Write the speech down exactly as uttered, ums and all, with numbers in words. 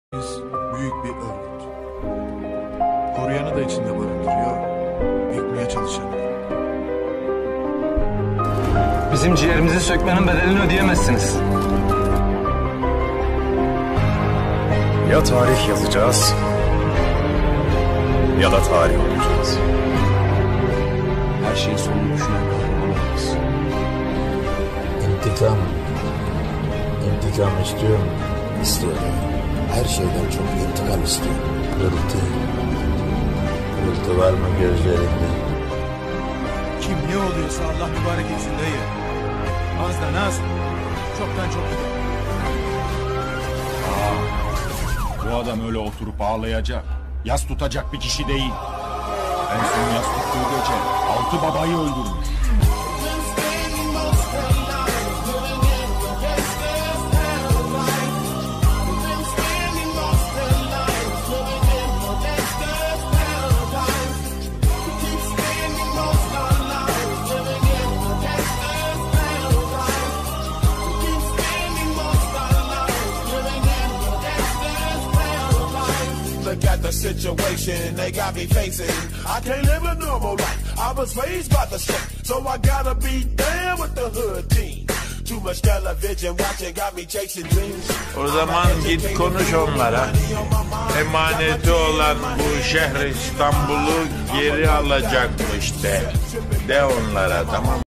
Biz büyük bir örgüt. Koruyanı da içinde barındırıyor, yıkmaya çalışanı. Bizim ciğerimizi sökmenin bedelini ödeyemezsiniz. Ya tarih yazacağız ya da tarih olacağız. Her şeyin sonunu düşünen olmaz. İntikam. İntikam istiyorum. İstiyorum. Her şeyden çok intikam istiyorum. Pırıltı. Pırıltı var mı gözlerinde? Kim ne oluyorsa Allah mübarek etsin dayı. Azdan az, çoktan çok gider. Bu adam öyle oturup ağlayacak, yas tutacak bir kişi değil. En son yas tuttuğu gece altı babayı öldürmüş. Look at the situation they got me facing. I can't live a normal life. I was raised by the street, so I gotta be down with the hood team. Too much television watching got me chasing dreams. O zaman git konuş onlara. Emaneti olan bu şehir İstanbul'u geri alacakmış de. De onlara, tamam.